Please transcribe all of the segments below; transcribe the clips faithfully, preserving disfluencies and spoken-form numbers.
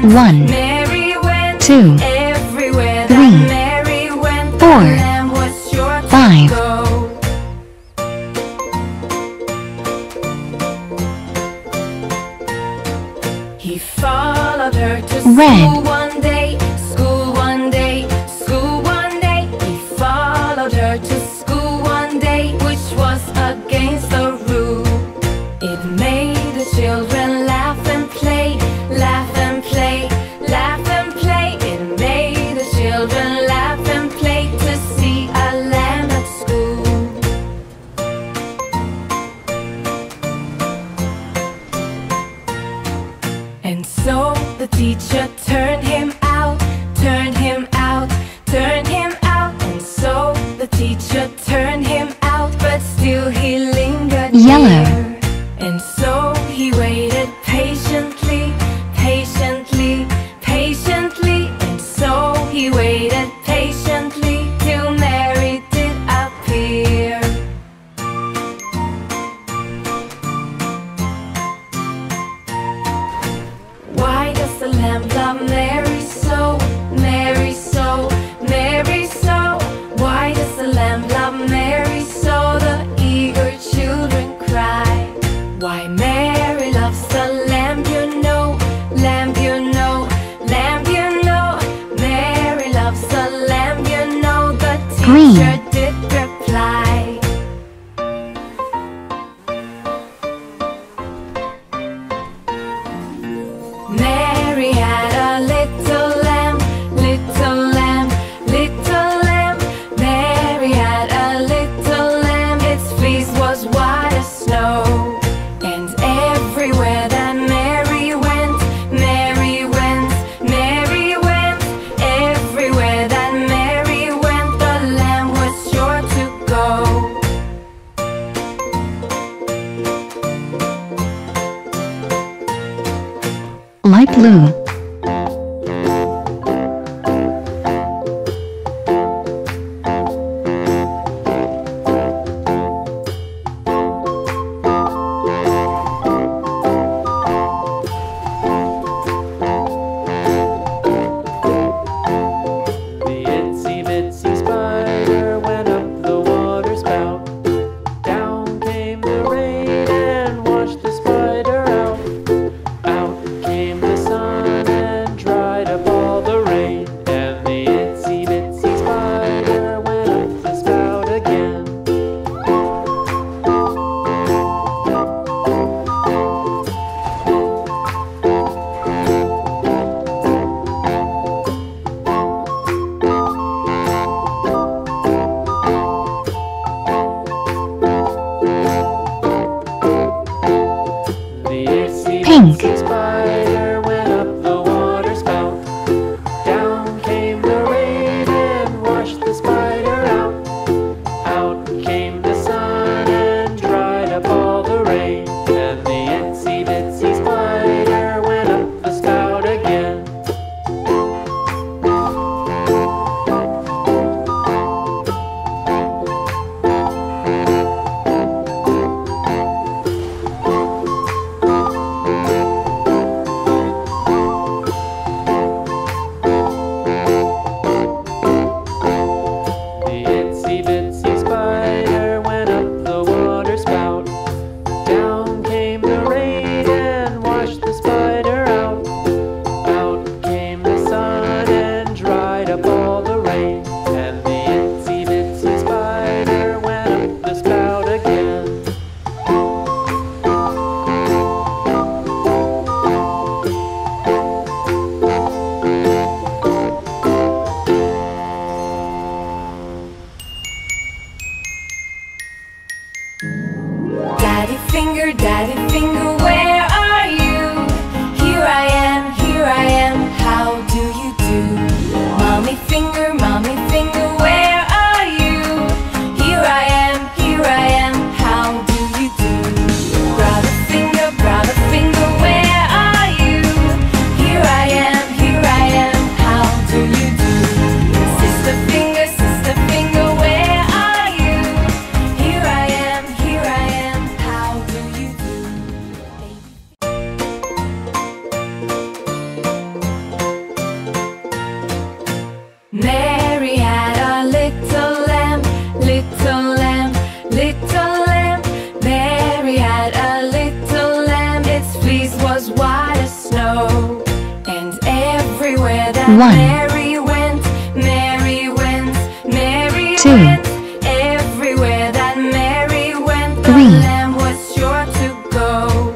One, two, three, four, five. He followed her to Red. school one day, school one day, school one day. He followed her to school one day, which was against the rule. It made the children laugh and play, laugh and play, laugh and play. It made the children laugh and play to see a lamb at school. And so the teacher turned him out, turned him out, turned him out. And so the teacher turned him out, but still he lingered Yellow. near. And so he waited patiently, patiently, patiently. And so he waited patiently till Mary did appear. Why does the lamb love Mary so, Mary so, Mary so? Why does the lamb love Mary so? The eager children cry. Why Mary loves the lamb, you know, lamb, you know, lamb, you know. Mary loves the lamb, you know. The Green. teacher did reply. Mary had a little lamb, little lamb, little lamb. Mary had a little lamb, its fleece was white as snow. And everywhere that Mary went, Mary went, Mary went. Everywhere that Mary went, the lamb was sure to go. Light blue. The itsy bitsy spider went up the water spout. Down came the rain and washed the spider out. Out came the sun and dried up all the rain. And the itsy bitsy spider went up the spout again. The itsy Pink. bitsy spider went up the water spout. Down came the rain and washed the spider out. Out came the sun and dried up all the rain. And the itsy bitsy spider went up the spout again. The itsy bitsy spider went up the water spout. Down came the rain and washed the spider out. Out came the sun and dried up all the rain. And the itsy bitsy spider went up the spout again. Daddy finger, daddy finger, where are you? Here I am, here I am, how do you do? Mommy finger, mommy finger, where are you? Here I am, here I am, how do you do? Brother finger, brother finger, where are you? Here I am, here I am, how do you do? Sister finger, sister finger, where are you? Here I am, here I am, how do you do? One. Mary went, Mary went, Mary Two. went. Everywhere that Mary went, the Three. lamb was sure to go.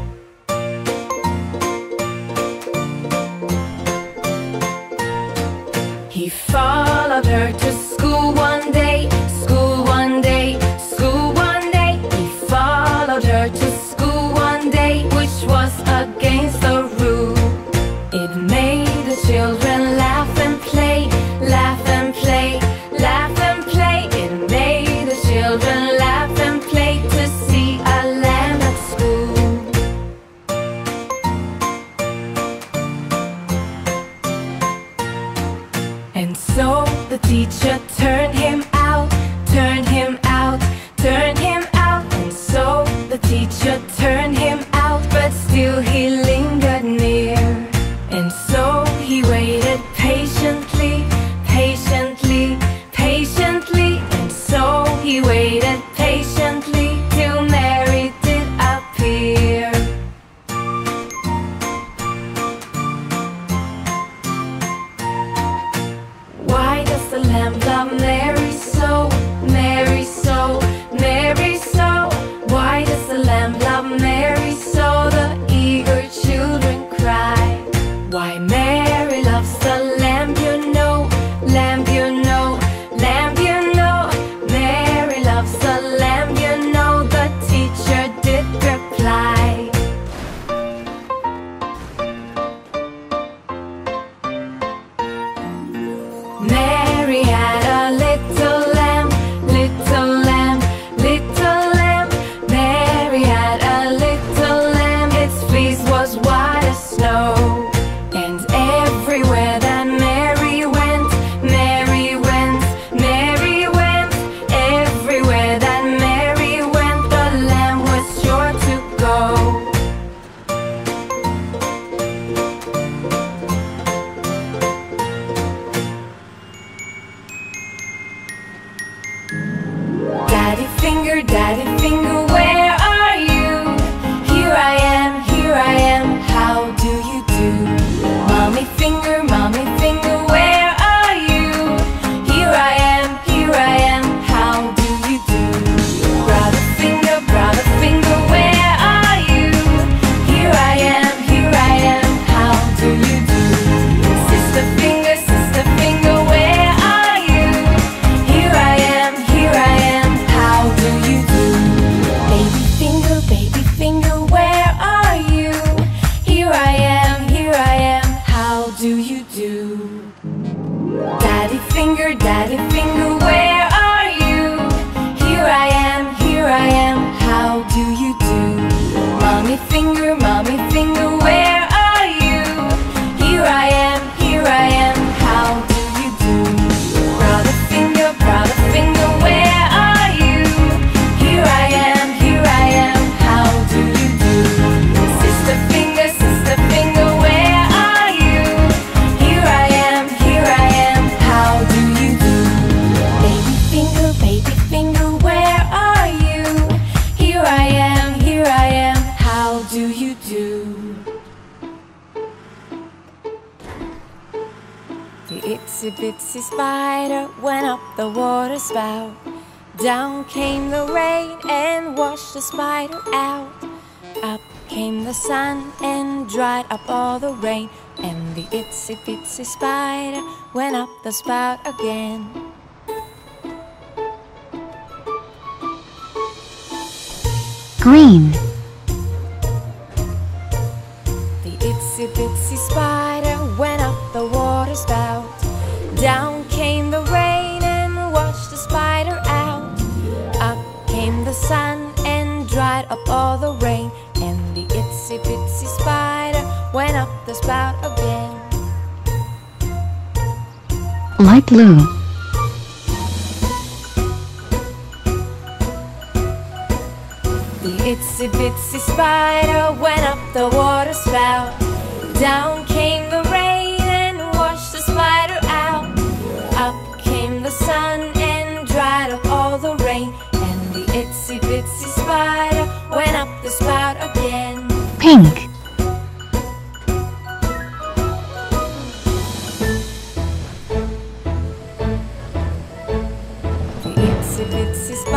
He followed her to school one day, school one day, school one day. He followed her to school one day, which was against the rule. It made the children laugh and play, laugh and play, laugh and play. It made the children laugh and play to see a lamb at school. And so the teacher turned him out, turned him out, turned him out. And so the teacher turned him out, but still he lingered near. And so he waited patiently, patiently, patiently. And so he waited patiently till Mary did appear. Why does the lamb love Mary so, Mary so, Mary so? Why does the lamb love Mary so? The eager children cry. Why Mary loves the lamb, you know, lamb, you know, lamb, you know. Mary loves the lamb, you know, the teacher did reply. Mary had a little lamb, little lamb, little lamb. Mary had a little lamb, its fleece was white as snow. And everywhere that Mary went, Mary went, Mary went. Everywhere that Mary went, the lamb was sure to go. Daddy finger, daddy finger, where are you? Here I am, here I am, how do you do? Mommy finger, mommy finger, where are you? Here I am, here I am, how do you do? Brother finger, brother finger, where are you? Here I am, here I am, how do you do? Sister finger, sister finger, where are you? Here I am, here I am, how do you do? Baby finger, baby finger, where are you? Here I am, here I am, how do you do? Daddy finger, daddy finger, where are you? Here I am, here I am, how do you do? Mommy finger, mommy finger, where are you? Here I am, here I am, how do you do? Brother finger, brother finger, where are you? Here I am, here I am, how do you do? Sister finger, sister finger, where are you? Here I am, here I am, how do you do? Baby finger, baby finger, where are you? Here I am, here I am, how do you do? The itsy bitsy spider went up the water spout. Down came the rain and washed the spider out. Up came the sun and dried up all the rain. And the itsy bitsy spider went up the spout again. Green. The itsy bitsy spider went up the water spout. Down came the rain and washed the spider out. Up came the sun and dried up all the rain. And the itsy bitsy spider went up the spout again. Light blue. The itsy bitsy spider went up the water spout. Down came the rain and washed the spider out. Up came the sun and dried up all the rain. And the itsy bitsy spider went up the spout again. Pink. itsy bitsy spider.